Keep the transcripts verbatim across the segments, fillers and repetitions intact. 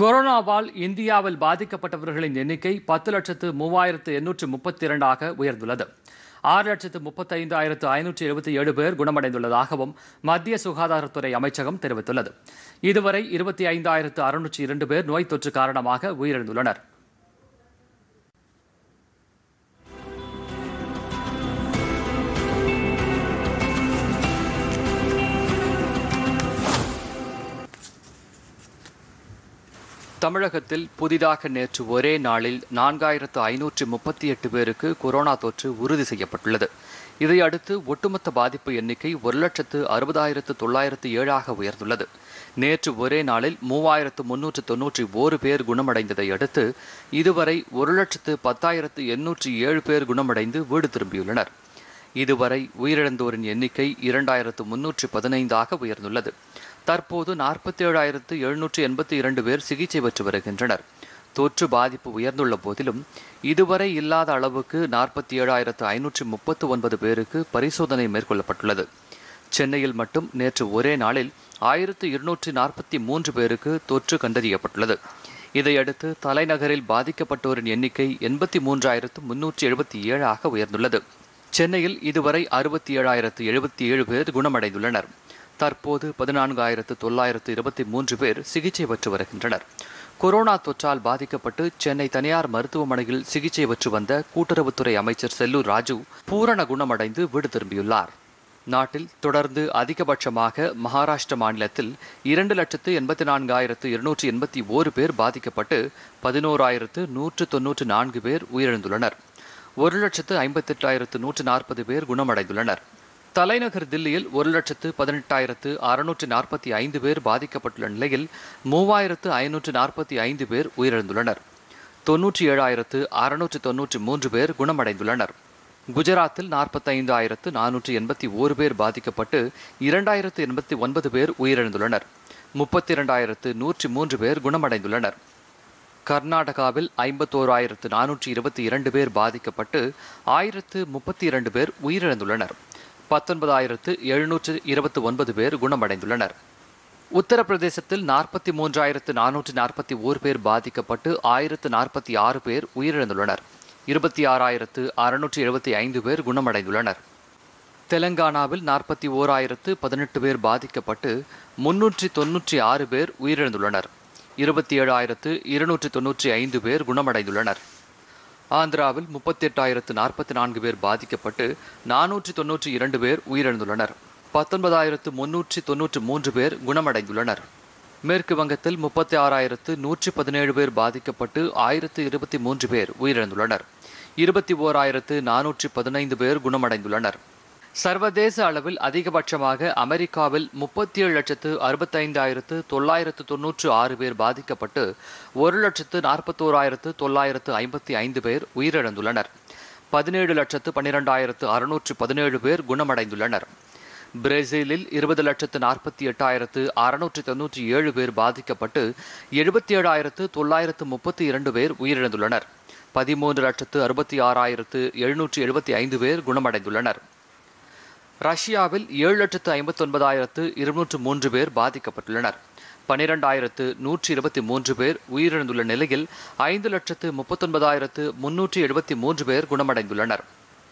கொரோனாவால் இந்தியாவில் பாதிக்கப்பட்டவர்களின் எண்ணிக்கை பத்து லட்சத்து மூவாயிரத்து எண்ணூற்று முப்பத்தி இரண்டாக உயர்ந்துள்ளது. ஆறு லட்சத்து முப்பத்தைந்தாயிரத்து ஐநூற்று எழுபத்தி ஏழு பேர் குணமடைந்துள்ளதாகவும் மத்திய சுகாதாரத்துறை அமைச்சகம் தெரிவித்துள்ளது. இதுவரை இருபத்தி ஐந்தாயிரத்து அறுநூற்று இரண்டு பேர் நோய் தொற்று காரணமாக உயிரிழந்துள்ளனர். தமிழகத்தில் புதிதாக நேற்று ஒரே நாளில் நான்காயிரத்து ஐநூற்று முப்பத்தி எட்டு பேருக்கு கொரோனா தொற்று உறுதி செய்யப்பட்டுள்ளது. இதையடுத்து ஒட்டுமொத்த பாதிப்பு எண்ணிக்கை ஒரு லட்சத்து அறுபதாயிரத்து தொள்ளாயிரத்து ஏழாக உயர்ந்துள்ளது. நேற்று ஒரே நாளில் மூவாயிரத்து முன்னூற்று தொன்னூற்றி ஓரு பேர் குணமடைந்ததை அடுத்து இதுவரை ஒரு லட்சத்து பத்தாயிரத்து எண்ணூற்றி ஏழு பேர் குணமடைந்து வீடு திரும்பியுள்ளனர். இதுவரை உயிரிழந்தோரின் எண்ணிக்கை இரண்டாயிரத்து முன்னூற்று பதினைந்தாக உயர்ந்துள்ளது. தற்போது நாற்பத்தி ஏழாயிரத்து எழுநூற்று எண்பத்தி இரண்டு பேர் சிகிச்சை பெற்று வருகின்றனர். தொற்று பாதிப்பு உயர்ந்துள்ள போதிலும் இதுவரை இல்லாத அளவுக்கு நாற்பத்தி ஏழாயிரத்து ஐநூற்று முப்பத்து ஒன்பது பேருக்கு பரிசோதனை மேற்கொள்ளப்பட்டுள்ளது. சென்னையில் மட்டும் நேற்று ஒரே நாளில் ஆயிரத்து இருநூற்று நாற்பத்தி மூன்று பேருக்கு தொற்று கண்டறியப்பட்டுள்ளது. இதையடுத்து தலைநகரில் பாதிக்கப்பட்டோரின் எண்ணிக்கை எண்பத்தி மூன்றாயிரத்து முன்னூற்றி எழுபத்தி ஏழாக உயர்ந்துள்ளது. சென்னையில் இதுவரை அறுபத்தி ஏழாயிரத்து எழுபத்தி ஏழு பேர் குணமடைந்துள்ளனர். தற்போது பதினான்காயிரத்து தொள்ளாயிரத்து இருபத்தி மூன்று பேர் சிகிச்சை பெற்று வருகின்றனர். கொரோனா தொற்றால் பாதிக்கப்பட்டு சென்னை தனியார் மருத்துவமனையில் சிகிச்சை பெற்று வந்த கூட்டுறவுத்துறை அமைச்சர் செல்லூர் ராஜு பூரண குணமடைந்து வீடு திரும்பியுள்ளார். நாட்டில் தொடர்ந்து அதிகபட்சமாக மகாராஷ்டிர மாநிலத்தில் இரண்டு லட்சத்து எண்பத்தி நான்காயிரத்து இருநூற்றி எண்பத்தி ஓரு பேர் பாதிக்கப்பட்டு பதினோராயிரத்து நூற்று தொன்னூற்று நான்கு பேர் உயிரிழந்துள்ளனர். ஒரு லட்சத்து ஐம்பத்தி எட்டாயிரத்து நூற்று நாற்பது பேர் குணமடைந்துள்ளனர். தலைநகர் தில்லியில் ஒரு லட்சத்து பதினெட்டாயிரத்து அறுநூற்று நாற்பத்தி ஐந்து பேர் பாதிக்கப்பட்டுள்ள நிலையில் மூவாயிரத்து ஐநூற்று நாற்பத்தி ஐந்து பேர் உயிரிழந்துள்ளனர். தொன்னூற்றி ஏழாயிரத்து அறுநூற்று தொன்னூற்றி மூன்று பேர் குணமடைந்துள்ளனர். குஜராத்தில் நாற்பத்தைந்தாயிரத்து நானூற்று எண்பத்தி ஓரு பேர் பாதிக்கப்பட்டு இரண்டாயிரத்து எண்பத்தி ஒன்பது பேர் உயிரிழந்துள்ளனர். முப்பத்தி இரண்டாயிரத்து நூற்றி மூன்று பேர் குணமடைந்துள்ளனர். கர்நாடகாவில் ஐம்பத்தோராயிரத்து நானூற்றி இருபத்தி இரண்டு பேர் பாதிக்கப்பட்டு ஆயிரத்து முப்பத்தி இரண்டு பேர் உயிரிழந்துள்ளனர். பத்தொன்பதாயிரத்து எழுநூற்று இருபத்தி ஒன்பது பேர் குணமடைந்துள்ளனர். உத்தரப்பிரதேசத்தில் நாற்பத்தி மூன்றாயிரத்து நானூற்று நாற்பத்தி ஓரு பேர் பாதிக்கப்பட்டு ஆயிரத்து நாற்பத்தி ஆறு பேர் உயிரிழந்துள்ளனர். இருபத்தி ஆறாயிரத்து அறுநூற்று எழுபத்தி ஐந்து பேர் குணமடைந்துள்ளனர். தெலங்கானாவில் நாற்பத்தி ஓராயிரத்து பதினெட்டு பேர் பாதிக்கப்பட்டு முன்னூற்றி தொன்னூற்றி ஆறு பேர் உயிரிழந்துள்ளனர். இருபத்தி ஏழாயிரத்து இருநூற்றி தொன்னூற்றி ஐந்து பேர் குணமடைந்துள்ளனர். ஆந்திராவில் முப்பத்தி எட்டாயிரத்து நாற்பத்தி நான்கு பேர் பாதிக்கப்பட்டு நானூற்றி தொன்னூற்றி இரண்டு பேர் உயிரிழந்துள்ளனர். பத்தொன்பதாயிரத்து முன்னூற்றி தொன்னூற்றி மூன்று பேர் குணமடைந்துள்ளனர். மேற்கு வங்கத்தில் முப்பத்தி ஆறாயிரத்து நூற்றி பதினேழு பேர் பாதிக்கப்பட்டு ஆயிரத்து இருபத்தி மூன்று பேர் உயிரிழந்துள்ளனர். இருபத்தி ஓராயிரத்து நானூற்றி பதினைந்து பேர் குணமடைந்துள்ளனர். சர்வதேச அளவில் அதிகபட்சமாக அமெரிக்காவில் முப்பத்தி ஏழு லட்சத்து அறுபத்தைந்தாயிரத்து தொள்ளாயிரத்து தொன்னூற்று ஆறு பேர் பாதிக்கப்பட்டு ஒரு லட்சத்து நாற்பத்தோராயிரத்து தொள்ளாயிரத்து ஐம்பத்தி ஐந்து பேர் உயிரிழந்துள்ளனர். பதினேழு லட்சத்து பன்னிரெண்டாயிரத்து அறுநூற்று பதினேழு பேர் குணமடைந்துள்ளனர். பிரேசிலில் இருபது லட்சத்து நாற்பத்தி எட்டாயிரத்து அறுநூற்று தொன்னூற்றி ஏழு பேர் பாதிக்கப்பட்டு எழுபத்தி ஏழாயிரத்து தொள்ளாயிரத்து முப்பத்தி இரண்டு பேர் உயிரிழந்துள்ளனர். பதிமூன்று லட்சத்து அறுபத்தி ஆறாயிரத்து எழுநூற்று எழுபத்தி ஐந்து பேர் குணமடைந்துள்ளனர். ரஷ்யாவில் ஏழு லட்சத்து ஐம்பத்தி ஒன்பதாயிரத்து இருநூற்று மூன்று பேர் பாதிக்கப்பட்டுள்ளனர். பனிரெண்டாயிரத்து நூற்றி இருபத்தி மூன்று பேர் உயிரிழந்துள்ள நிலையில் ஐந்து லட்சத்து முப்பத்தொன்பதாயிரத்து முன்னூற்றி எழுபத்தி மூன்று பேர் குணமடைந்துள்ளனர்.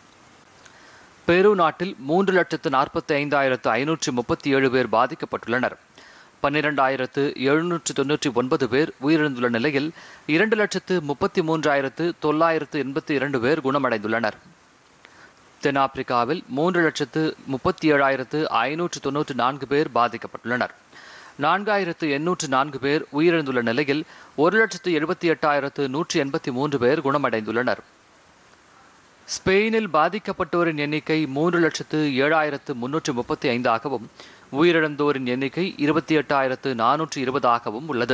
பெரு நாட்டில் மூன்று லட்சத்து நாற்பத்தி ஐந்தாயிரத்து ஐநூற்றி முப்பத்தி ஏழு பேர் பாதிக்கப்பட்டுள்ளனர். பன்னிரெண்டாயிரத்து எழுநூற்று தொன்னூற்றி ஒன்பது பேர் உயிரிழந்துள்ள நிலையில் இரண்டு லட்சத்து முப்பத்தி மூன்றாயிரத்து தொள்ளாயிரத்து எண்பத்தி இரண்டு பேர் குணமடைந்துள்ளனர். தென்னாப்பிரிக்காவில் மூன்று லட்சத்து முப்பத்தி ஏழாயிரத்து ஐநூற்று தொன்னூற்றி நான்கு பேர் பாதிக்கப்பட்டுள்ளனர். நான்காயிரத்து எண்ணூற்று நான்கு பேர் உயிரிழந்துள்ள நிலையில் ஒரு லட்சத்து எழுபத்தி எட்டாயிரத்து நூற்றி எண்பத்தி மூன்று பேர் குணமடைந்துள்ளனர். ஸ்பெயினில் பாதிக்கப்பட்டோரின் எண்ணிக்கை மூன்று லட்சத்து ஏழாயிரத்து முன்னூற்று முப்பத்தி ஐந்தாகவும் உயிரிழந்தோரின் எண்ணிக்கை இருபத்தி எட்டாயிரத்து நானூற்று இருபதாகவும் உள்ளது.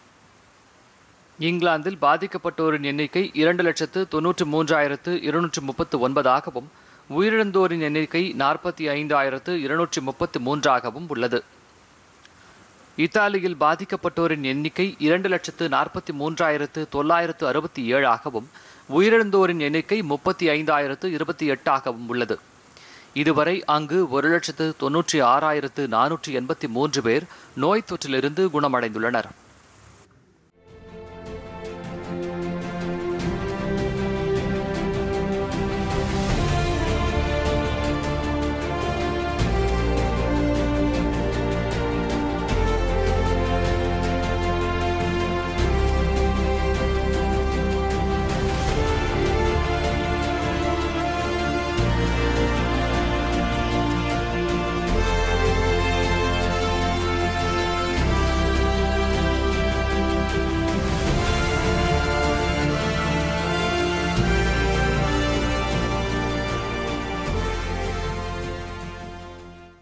இங்கிலாந்தில் பாதிக்கப்பட்டோரின் எண்ணிக்கை இரண்டு லட்சத்து தொன்னூற்று மூன்றாயிரத்து இருநூற்று முப்பத்து ஒன்பதாகவும் உயிரிழந்தோரின் எண்ணிக்கை நாற்பத்தி ஐந்தாயிரத்து இருநூற்றி முப்பத்தி மூன்றாகவும் உள்ளது. இத்தாலியில் பாதிக்கப்பட்டோரின் எண்ணிக்கை இரண்டு லட்சத்து நாற்பத்தி மூன்றாயிரத்து தொள்ளாயிரத்து அறுபத்தி ஏழாகவும் உயிரிழந்தோரின் எண்ணிக்கை முப்பத்தி ஐந்தாயிரத்து இருபத்தி எட்டாகவும் உள்ளது. இதுவரை அங்கு ஒரு லட்சத்து தொன்னூற்றி ஆறாயிரத்து நானூற்றி எண்பத்தி மூன்று பேர் நோய் தொற்றிலிருந்து குணமடைந்துள்ளனர்.